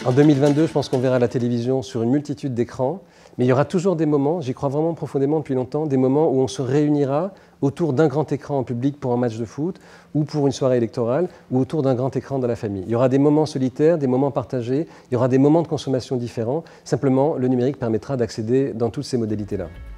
En 2022, je pense qu'on verra la télévision sur une multitude d'écrans, mais il y aura toujours des moments, j'y crois vraiment profondément depuis longtemps, des moments où on se réunira autour d'un grand écran en public pour un match de foot, ou pour une soirée électorale, ou autour d'un grand écran dans la famille. Il y aura des moments solitaires, des moments partagés, il y aura des moments de consommation différents. Simplement, le numérique permettra d'accéder dans toutes ces modalités-là.